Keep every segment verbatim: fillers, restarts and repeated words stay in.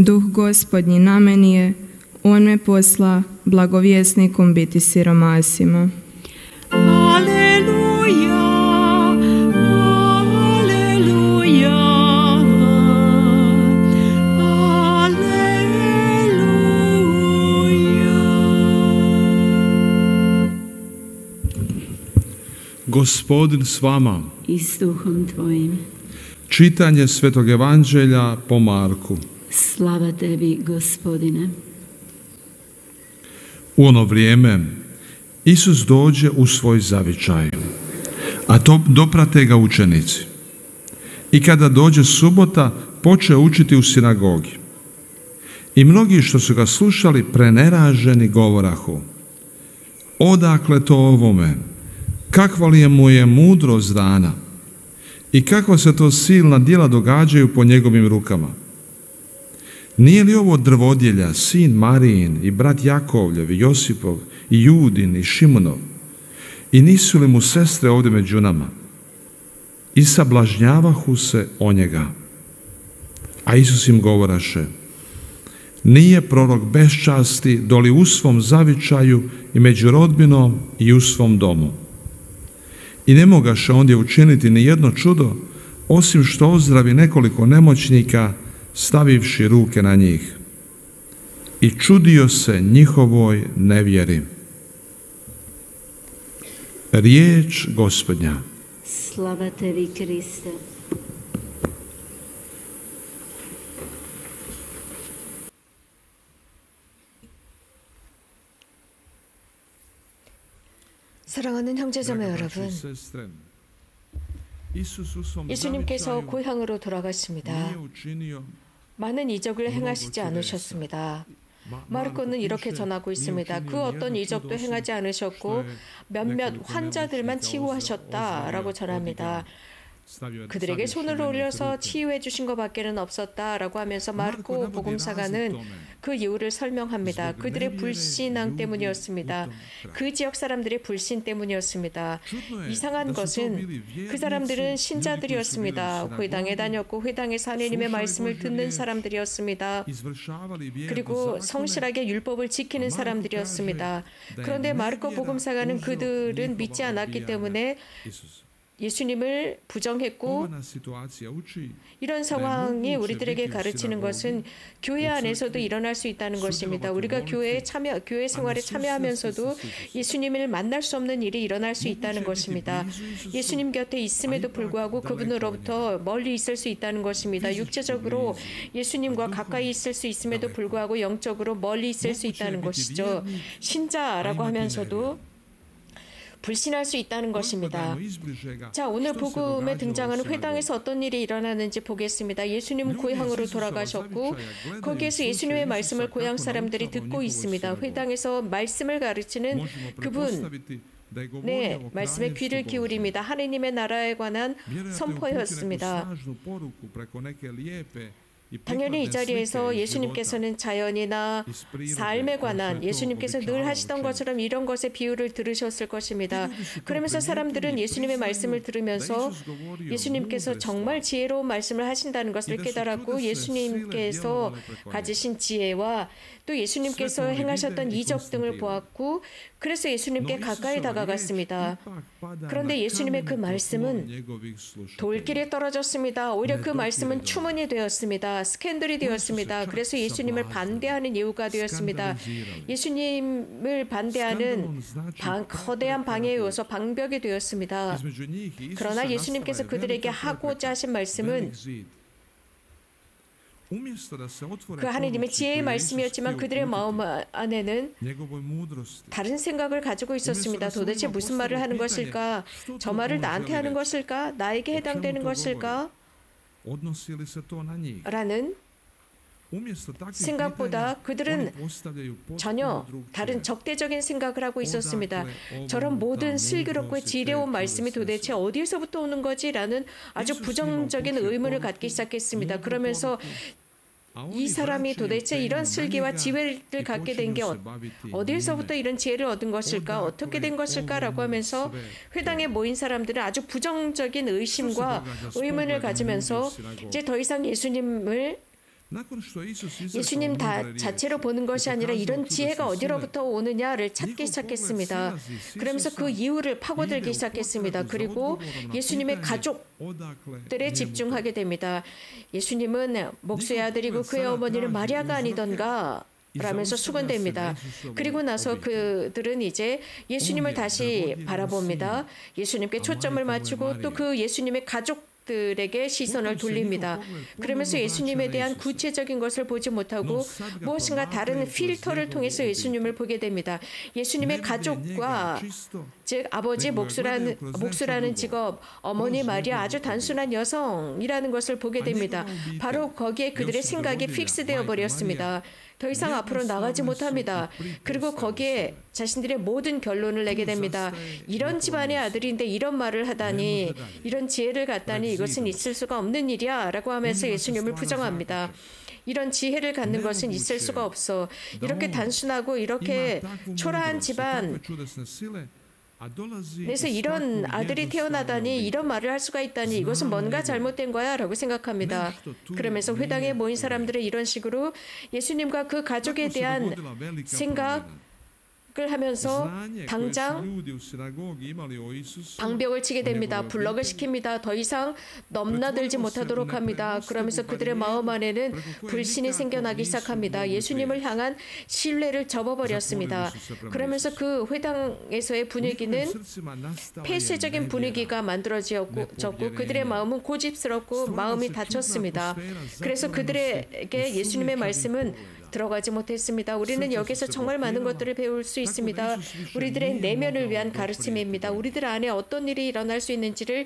Duh Gospodnji na meni je, on me posla blagovjesnikom biti siromasima. Aleluja, aleluja, aleluja. Gospodin s vama. I s duhom tvojim. Čitanje Svetog Evanđelja po Marku. Slava tebi, Gospodine. U ono vrijeme Isus dođe u svoj zavičaj, a to doprate ga učenici. I kada dođe subota, poče učiti u sinagogi. I mnogi što su ga slušali preneraženi govorahu: odakle to ovome? Kakva li je mu je mudrost dana? I kakva se to silna djela događaju po njegovim rukama? Nije li ovo drvodjelja, sin Marijin i brat Jakovljev i Josipov i Judin i Šimunov? I nisu li mu sestre ovdje među nama? I sablažnjavahu se o njega. A Isus im govoraše: nije prorok bez časti doli u svom zavičaju i među rodbinom i u svom domu. I ne mogaše ondje učiniti ni jedno čudo, osim što ozdravi nekoliko nemoćnika, stavivši ruke na njih. I čudio se njihovoj nevjeri. Riječ Gospodnja. Slava tebi, Kriste. 사랑하는 형제자매 여러분, 예수님께서 고향으로 돌아가십니다. 많은 이적을 행하시지 않으셨습니다. 마르코는 이렇게 전하고 있습니다. 그 어떤 이적도 행하지 않으셨고 몇몇 환자들만 치유하셨다라고 전합니다. 그들에게 손을 올려서 치유해 주신 것밖에는 없었다라고 하면서 마르코 복음사가는 그 이유를 설명합니다. 그들의 불신앙 때문이었습니다. 그 지역 사람들의 불신 때문이었습니다. 이상한 것은 그 사람들은 신자들이었습니다. 회당에 다녔고 회당에서 하느님의 말씀을 듣는 사람들이었습니다. 그리고 성실하게 율법을 지키는 사람들이었습니다. 그런데 마르코 복음사가는 그들은 믿지 않았기 때문에 예수님을 부정했고, 이런 상황이 우리들에게 가르치는 것은 교회 안에서도 일어날 수 있다는 것입니다. 우리가 교회에 참여, 교회 생활에 참여하면서도 예수님을 만날 수 없는 일이 일어날 수 있다는 것입니다. 예수님 곁에 있음에도 불구하고 그분으로부터 멀리 있을 수 있다는 것입니다. 육체적으로 예수님과 가까이 있을 수 있음에도 불구하고 영적으로 멀리 있을 수 있다는 것이죠. 신자라고 하면서도 불신할 수 있다는 것입니다. 자, 오늘 복음에 등장하는 회당에서 어떤 일이 일어나는지 보겠습니다. 예수님은 고향으로 돌아가셨고 거기에서 예수님의 말씀을 고향 사람들이 듣고 있습니다. 회당에서 말씀을 가르치는 그분, 네, 말씀에 귀를 기울입니다. 하느님의 나라에 관한 선포였습니다. 당연히 이 자리에서 예수님께서는 자연이나 삶에 관한 예수님께서 늘 하시던 것처럼 이런 것의 비유를 들으셨을 것입니다. 그러면서 사람들은 예수님의 말씀을 들으면서 예수님께서 정말 지혜로운 말씀을 하신다는 것을 깨달았고 예수님께서 가지신 지혜와 또 예수님께서 행하셨던 이적 등을 보았고 그래서 예수님께 가까이 다가갔습니다. 그런데 예수님의 그 말씀은 돌길에 떨어졌습니다. 오히려 그 말씀은 추문이 되었습니다. 스캔들이 되었습니다. 그래서 예수님을 반대하는 이유가 되었습니다. 예수님을 반대하는 방, 거대한 방해에 이어서 방벽이 되었습니다. 그러나 예수님께서 그들에게 하고자 하신 말씀은 그 하느님의 지혜의 말씀이었지만 그들의 마음 안에는 다른 생각을 가지고 있었습니다. 도대체 무슨 말을 하는 것일까? 저 말을 나한테 하는 것일까? 나에게 해당되는 것일까? 라는 생각보다 그들은 전혀 다른 적대적인 생각을 하고 있었습니다. 저런 모든 슬기롭고 지혜로운 말씀이 도대체 어디에서부터 오는 거지? 라는 아주 부정적인 의문을 갖기 시작했습니다. 그러면서 이 사람이 도대체 이런 슬기와 지혜를 갖게 된 게 어디에서부터 이런 지혜를 얻은 것일까? 어떻게 된 것일까? 라고 하면서 회당에 모인 사람들은 아주 부정적인 의심과 의문을 가지면서 이제 더 이상 예수님을 예수님 다 자체로 보는 것이 아니라 이런 지혜가 어디로부터 오느냐를 찾기 시작했습니다. 그러면서 그 이유를 파고들기 시작했습니다. 그리고 예수님의 가족들에 집중하게 됩니다. 예수님은 목수의 아들이고 그의 어머니는 마리아가 아니던가 라면서 수건됩니다. 그리고 나서 그들은 이제 예수님을 다시 바라봅니다. 예수님께 초점을 맞추고 또 그 예수님의 가족 들에게 시선을 돌립니다. 그러면서 예수님에 대한 구체적인 것을 보지 못하고 무엇인가 다른 필터를 통해서 예수님을 보게 됩니다. 예수님의 가족과 즉 아버지 목수라는, 목수라는 직업, 어머니 마리아 아주 단순한 여성이라는 것을 보게 됩니다. 바로 거기에 그들의 생각이 픽스되어 버렸습니다. 더 이상 앞으로 나가지 못합니다. 그리고 거기에 자신들의 모든 결론을 내게 됩니다. 이런 집안의 아들인데 이런 말을 하다니, 이런 지혜를 갖다니 이것은 있을 수가 없는 일이야 라고 하면서 예수님을 부정합니다. 이런 지혜를 갖는 것은 있을 수가 없어. 이렇게 단순하고 이렇게 초라한 집안 그래서 이런 아들이 태어나다니 이런 말을 할 수가 있다니 이것은 뭔가 잘못된 거야 라고 생각합니다. 그러면서 회당에 모인 사람들은 이런 식으로 예수님과 그 가족에 대한 생각 을 하면서 당장 방벽을 치게 됩니다. 블럭을 시킵니다. 더 이상 넘나들지 못하도록 합니다. 그러면서 그들의 마음 안에는 불신이 생겨나기 시작합니다. 예수님을 향한 신뢰를 접어버렸습니다. 그러면서 그 회당에서의 분위기는 폐쇄적인 분위기가 만들어졌고 그들의 마음은 고집스럽고 마음이 닫혔습니다. 그래서 그들에게 예수님의 말씀은 들어가지 못했습니다. 우리는 여기서 정말 많은 것들을 배울 수 있습니다. 우리들의 내면을 위한 가르침입니다. 우리들 안에 어떤 일이 일어날 수 있는지를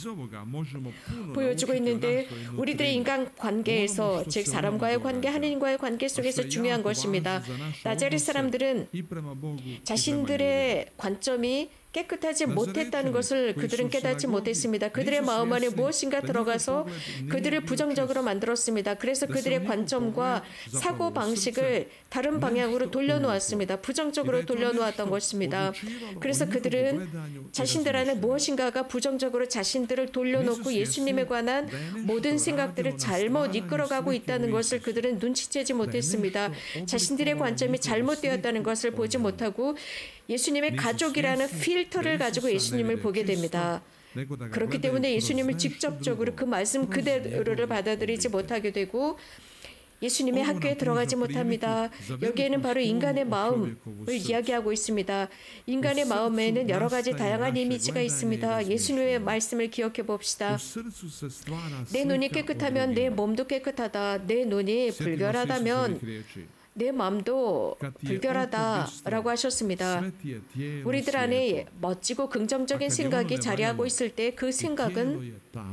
보여주고 있는데 우리들의 인간관계에서 즉 사람과의 관계, 하느님과의 관계 속에서 중요한 것입니다. 나자렛 사람들은 자신들의 관점이 깨끗하지 못했다는 것을 그들은 깨닫지 못했습니다. 그들의 마음 안에 무엇인가 들어가서 그들을 부정적으로 만들었습니다. 그래서 그들의 관점과 사고방식을 다른 방향으로 돌려놓았습니다. 부정적으로 돌려놓았던 것입니다. 그래서 그들은 자신들 안에 무엇인가가 부정적으로 자신들을 돌려놓고 예수님에 관한 모든 생각들을 잘못 이끌어가고 있다는 것을 그들은 눈치채지 못했습니다. 자신들의 관점이 잘못되었다는 것을 보지 못하고 예수님의 가족이라는 필터를 가지고 예수님을 보게 됩니다. 그렇기 때문에 예수님을 직접적으로 그 말씀 그대로를 받아들이지 못하게 되고 예수님의 학교에 들어가지 못합니다. 여기에는 바로 인간의 마음을 이야기하고 있습니다. 인간의 마음에는 여러 가지 다양한 이미지가 있습니다. 예수님의 말씀을 기억해 봅시다. 내 눈이 깨끗하면 내 몸도 깨끗하다. 내 눈이 불결하다면 내 마음도 불결하다라고 하셨습니다. 우리들 안에 멋지고 긍정적인 생각이 자리하고 있을 때 그 생각은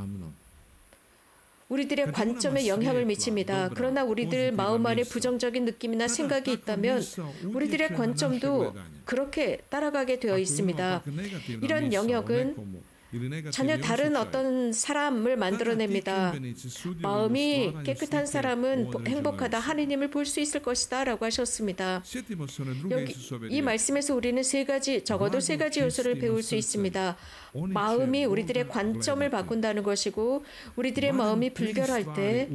우리들의 관점에 영향을 미칩니다. 그러나 우리들 마음 안에 부정적인 느낌이나 생각이 있다면 우리들의 관점도 그렇게 따라가게 되어 있습니다. 이런 영역은 전혀 다른 어떤 사람을 만들어냅니다. 마음이 깨끗한 사람은 행복하다. 하느님을 볼 수 있을 것이다 라고 하셨습니다. 여기 이 말씀에서 우리는 세 가지, 적어도 세 가지 요소를 배울 수 있습니다. 마음이 우리들의 관점을 바꾼다는 것이고 우리들의 마음이 불결할 때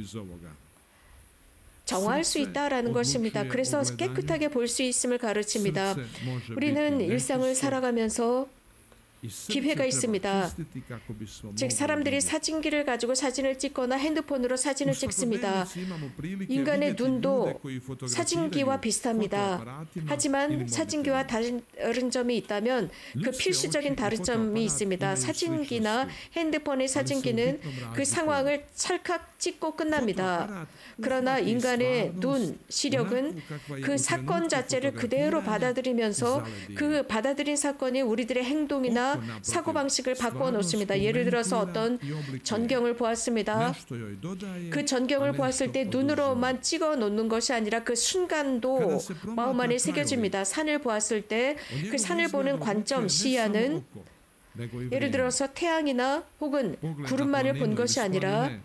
정화할 수 있다라는 것입니다. 그래서 깨끗하게 볼 수 있음을 가르칩니다. 우리는 일상을 살아가면서 기회가 있습니다. 즉 사람들이 사진기를 가지고 사진을 찍거나 핸드폰으로 사진을 찍습니다. 인간의 눈도 사진기와 비슷합니다. 하지만 사진기와 다른 점이 있다면 그 필수적인 다른 점이 있습니다. 사진기나 핸드폰의 사진기는 그 상황을 찰칵 찍고 끝납니다. 그러나 인간의 눈, 시력은 그 사건 자체를 그대로 받아들이면서 그 받아들인 사건이 우리들의 행동이나 사고방식을 바꾸어 놓습니다. 예를 들어서 어떤 전경을 보았습니다. 그 전경을 보았을 때 눈으로만 찍어 놓는 것이 아니라 그 순간도 마음 안에 새겨집니다. 산을 보았을 때 그 산을 보는 관점, 시야는 예를 들어서 태양이나 혹은 구름만을 본 것이 아니라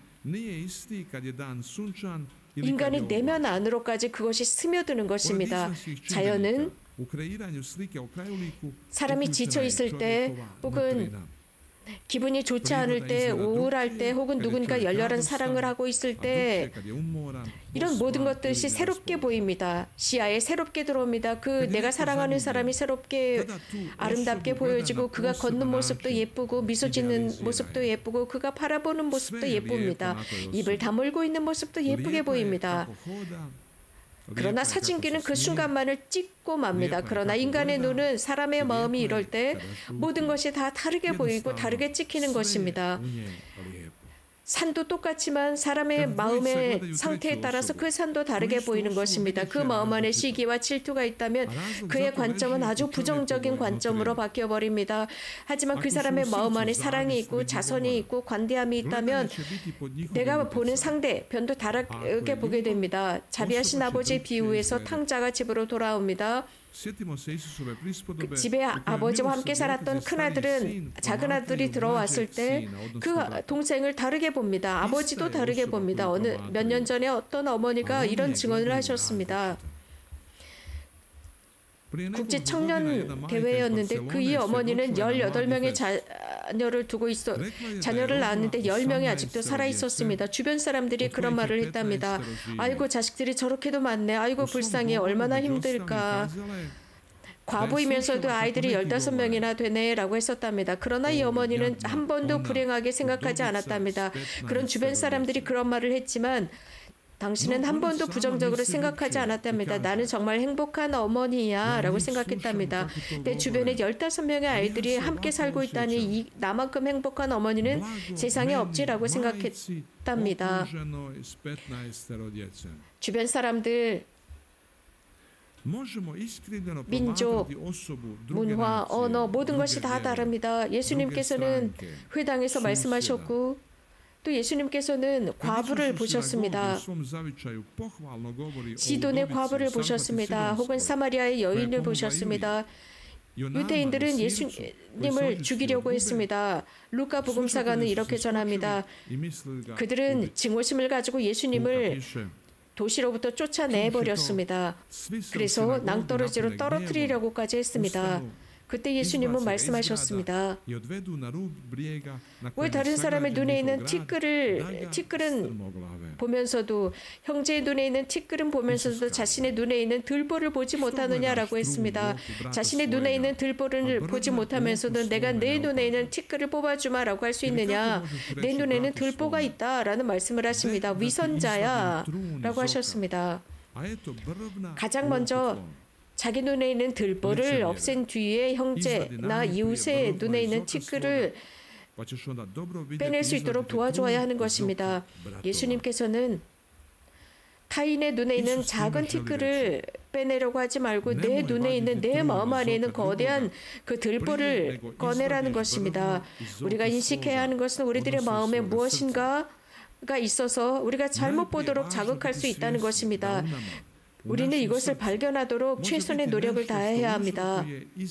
인간의 내면 안으로까지 그것이 스며드는 것입니다. 자연은 사람이 지쳐 있을 때 혹은 기분이 좋지 않을 때, 우울할 때, 혹은 누군가 열렬한 사랑을 하고 있을 때 이런 모든 것들이 새롭게 보입니다. 시야에 새롭게 들어옵니다. 그 내가 사랑하는 사람이 새롭게 아름답게 보여지고 그가 걷는 모습도 예쁘고 미소 짓는 모습도 예쁘고 그가 바라보는 모습도 예쁩니다. 입을 다물고 있는 모습도 예쁘게 보입니다. 그러나 사진기는 그 순간만을 찍고 맙니다. 그러나 인간의 눈은 사람의 마음이 이럴 때 모든 것이 다 다르게 보이고 다르게 찍히는 것입니다. 산도 똑같지만 사람의 마음의 상태에 따라서 그 산도 다르게 보이는 것입니다. 그 마음 안에 시기와 질투가 있다면 그의 관점은 아주 부정적인 관점으로 바뀌어버립니다. 하지만 그 사람의 마음 안에 사랑이 있고 자선이 있고 관대함이 있다면 내가 보는 상대 변도 다르게 보게 됩니다. 자비하신 아버지의 비유에서 탕자가 집으로 돌아옵니다. 그 집에 아버지와 함께 살았던 큰아들은 작은아들이 들어왔을 때 그 동생을 다르게 봅니다. 아버지도 다르게 봅니다. 어느 몇 년 전에 어떤 어머니가 이런 증언을 하셨습니다. 국제 청년 대회였는데 그이 어머니는 열여덟 명의 자녀를 두고 있어 자녀를 낳았는데 열 명이 아직도 살아 있었습니다. 주변 사람들이 그런 말을 했답니다. 아이고 자식들이 저렇게도 많네. 아이고 불쌍해. 얼마나 힘들까. 과부이면서도 아이들이 열다섯 명이나 되네 라고 했었답니다. 그러나 이 어머니는 한 번도 불행하게 생각하지 않았답니다. 그런 주변 사람들이 그런 말을 했지만 당신은 한 번도 부정적으로 생각하지 않았답니다. 나는 정말 행복한 어머니야 라고 생각했답니다. 내 주변에 열다섯 명의 아이들이 함께 살고 있다니 이, 나만큼 행복한 어머니는 세상에 없지라고 생각했답니다. 주변 사람들, 민족, 문화, 언어 모든 것이 다 다릅니다. 예수님께서는 회당에서 말씀하셨고 또 예수님께서는 과부를 보셨습니다. 시돈의 과부를 보셨습니다. 혹은 사마리아의 여인을 보셨습니다. 유대인들은 예수님을 죽이려고 했습니다. 루카 복음사가는 이렇게 전합니다. 그들은 증오심을 가지고 예수님을 도시로부터 쫓아내버렸습니다. 그래서 낭떠러지로 떨어뜨리려고까지 했습니다. 그때 예수님은 말씀하셨습니다. 왜 다른 사람의 눈에 있는 티끌을, 티끌은 보면서도 형제의 눈에 있는 티끌은 보면서도 자신의 눈에 있는 들보를 보지 못하느냐라고 했습니다. 자신의 눈에 있는 들보를 보지 못하면서도 내가 내 눈에 있는 티끌을 뽑아주마라고 할 수 있느냐. 내 눈에는 들보가 있다라는 말씀을 하십니다. 위선자야 라고 하셨습니다. 가장 먼저 자기 눈에 있는 들보를 없앤 뒤에 형제나 이웃의 눈에 있는 티끌을 빼낼 수 있도록 도와줘야 하는 것입니다. 예수님께서는 타인의 눈에 있는 작은 티끌을 빼내려고 하지 말고 내 눈에 있는 내 마음 안에 있는 거대한 그 들보를 꺼내라는 것입니다. 우리가 인식해야 하는 것은 우리들의 마음에 무엇인가가 있어서 우리가 잘못 보도록 자극할 수 있다는 것입니다. 우리는 이것을 발견하도록 최선의 노력을 다해야 합니다.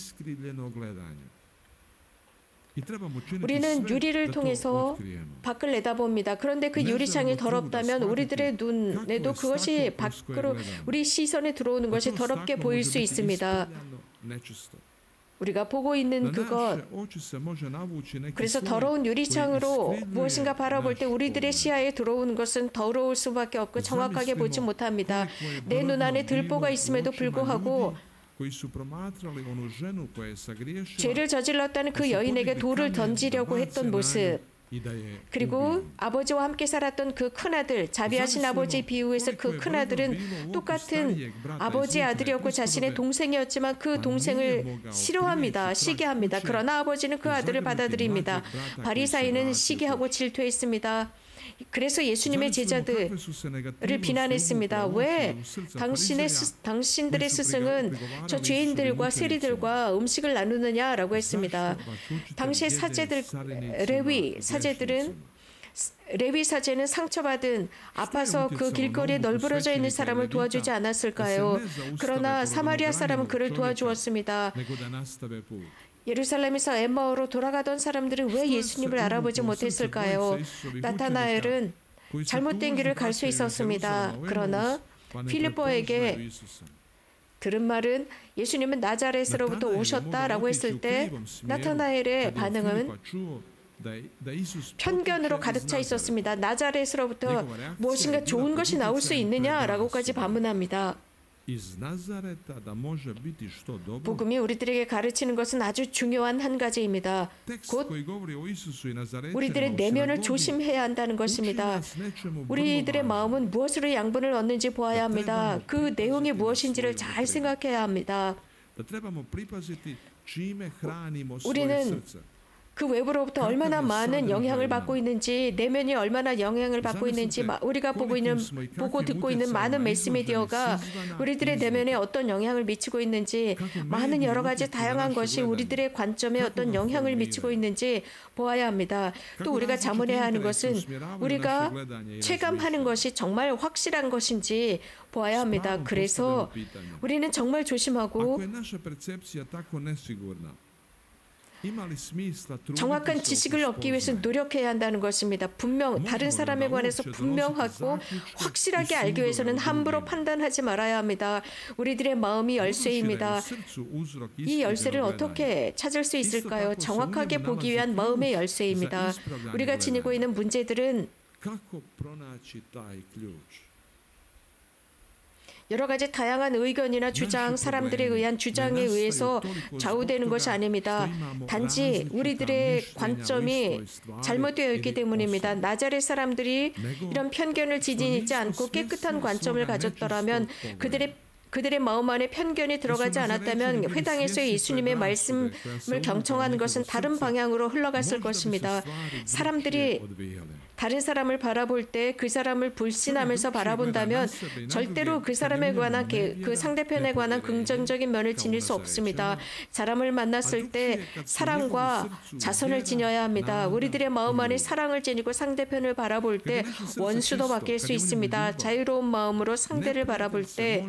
우리는 유리를 통해서 밖을 내다봅니다. 그런데 그 유리창이 더럽다면 우리들의 눈에도 그것이 밖으로 우리 시선에 들어오는 것이 더럽게 보일 수 있습니다. 우리가 보고 있는 그것, 그래서 더러운 유리창으로 무엇인가 바라볼 때 우리들의 시야에 들어오는 것은 더러울 수밖에 없고 정확하게 보지 못합니다. 내 눈 안에 들보가 있음에도 불구하고 죄를 저질렀다는 그 여인에게 돌을 던지려고 했던 모습, 그리고 아버지와 함께 살았던 그 큰아들, 자비하신 아버지의 비유에서 그 큰아들은 똑같은 아버지의 아들이었고 자신의 동생이었지만 그 동생을 싫어합니다. 시기합니다. 그러나 아버지는 그 아들을 받아들입니다. 바리사이는 시기하고 질투했습니다. 그래서 예수님의 제자들을 비난했습니다. 왜 당신의 스, 당신들의 스승은 저 죄인들과 세리들과 음식을 나누느냐라고 했습니다. 당시의 사제들, 레위 사제들은 레위 사제는 상처받은 아파서 그 길거리에 널브러져 있는 사람을 도와주지 않았을까요? 그러나 사마리아 사람은 그를 도와주었습니다. 예루살렘에서 엠마오로 돌아가던 사람들은 왜 예수님을 알아보지 못했을까요? 나타나엘은 잘못된 길을 갈 수 있었습니다. 그러나 필리포에게 들은 말은 예수님은 나자렛으로부터 오셨다라고 했을 때 나타나엘의 반응은 편견으로 가득 차 있었습니다. 나자렛으로부터 무엇인가 좋은 것이 나올 수 있느냐라고까지 반문합니다. 복음이 우리들에게 가르치는 것은 아주 중요한 한 가지입니다. 곧 우리들의 내면을 조심해야 한다는 것입니다. 우리들의 마음은 무엇으로 양분을 얻는지 보아야 합니다. 그 내용이 무엇인지를 잘 생각해야 합니다. 우리는 그 외부로부터 얼마나 많은 영향을 받고 있는지, 내면이 얼마나 영향을 받고 있는지, 우리가 보고 있는, 보고 듣고 있는 많은 매스미디어가 우리들의 내면에 어떤 영향을 미치고 있는지, 많은 여러 가지 다양한 것이 우리들의 관점에 어떤 영향을 미치고 있는지 보아야 합니다. 또 우리가 자문해야 하는 것은 우리가 체감하는 것이 정말 확실한 것인지 보아야 합니다. 그래서 우리는 정말 조심하고 정확한 지식을 얻기 위해서 노력해야 한다는 것입니다. 분명 다른 사람에 관해서 분명하고 확실하게 알기 위해서는 함부로 판단하지 말아야 합니다. 우리들의 마음이 열쇠입니다. 이 열쇠를 어떻게 찾을 수 있을까요? 정확하게 보기 위한 마음의 열쇠입니다. 우리가 지니고 있는 문제들은 여러 가지 다양한 의견이나 주장, 사람들에 의한 주장에 의해서 좌우되는 것이 아닙니다. 단지 우리들의 관점이 잘못되어 있기 때문입니다. 나자렛 사람들이 이런 편견을 지니지 않고 깨끗한 관점을 가졌더라면, 그들의 그들의 마음 안에 편견이 들어가지 않았다면 회당에서 예수님의 말씀을 경청하는 것은 다른 방향으로 흘러갔을 것입니다. 사람들이 다른 사람을 바라볼 때 그 사람을 불신하면서 바라본다면 절대로 그 사람에 관한 그 상대편에 관한 긍정적인 면을 지닐 수 없습니다. 사람을 만났을 때 사랑과 자선을 지녀야 합니다. 우리들의 마음 안에 사랑을 지니고 상대편을 바라볼 때 원수도 바뀔 수 있습니다. 자유로운 마음으로 상대를 바라볼 때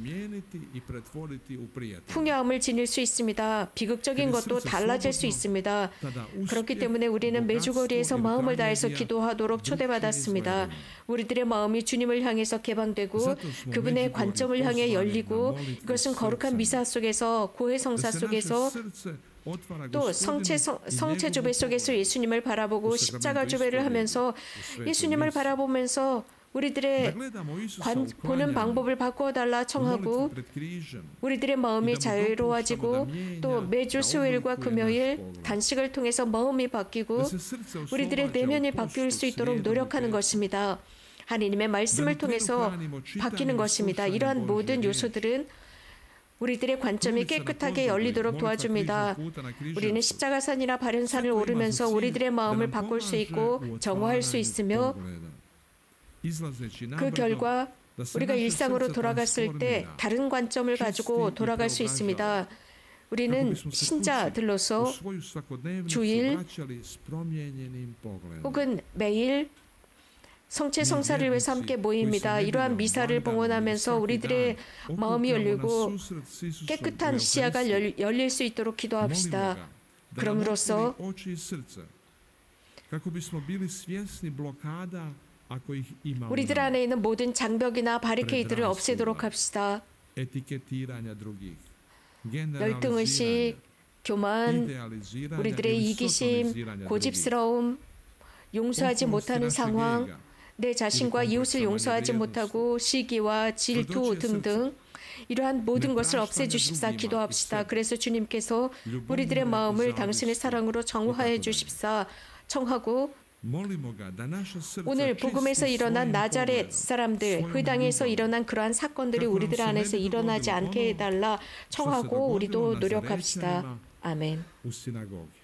풍요함을 지닐 수 있습니다. 비극적인 것도 달라질 수 있습니다. 그렇기 때문에 우리는 매주거리에서 마음을 다해서 기도하도록 초대받았습니다. 우리들의 마음이 주님을 향해서 개방되고 그분의 관점을 향해 열리고, 이것은 거룩한 미사 속에서, 고해 성사 속에서, 또 성체, 성체 주배 속에서 예수님을 바라보고 십자가 주배를 하면서 예수님을 바라보면서 우리들의 관, 보는 방법을 바꿔달라 청하고, 우리들의 마음이 자유로워지고, 또 매주 수요일과 금요일 단식을 통해서 마음이 바뀌고 우리들의 내면이 바뀔 수 있도록 노력하는 것입니다. 하나님의 말씀을 통해서 바뀌는 것입니다. 이러한 모든 요소들은 우리들의 관점이 깨끗하게 열리도록 도와줍니다. 우리는 십자가산이나 바른산을 오르면서 우리들의 마음을 바꿀 수 있고 정화할 수 있으며, 그 결과 우리가 일상으로 돌아갔을 때 다른 관점을 가지고 돌아갈 수 있습니다. 우리는 신자들로서 주일 혹은 매일 성체 성사를 위해서 함께 모입니다. 이러한 미사를 봉헌하면서 우리들의 마음이 열리고 깨끗한 시야가 열, 열릴 수 있도록 기도합시다. 그럼으로써 우리들 안에 있는 모든 장벽이나 바리케이드를 없애도록 합시다. 열등의식, 교만, 우리들의 이기심, 고집스러움, 용서하지 못하는 상황, 내 자신과 이웃을 용서하지 못하고 시기와 질투 등등, 이러한 모든 것을 없애주십사 기도합시다. 그래서 주님께서 우리들의 마음을 당신의 사랑으로 정화해 주십사 청하고, 오늘 복음에서 일어난 나자렛 사람들, 회당에서 일어난 그러한 사건들이 우리들 안에서 일어나지 않게 해달라 청하고 우리도 노력합시다. 아멘.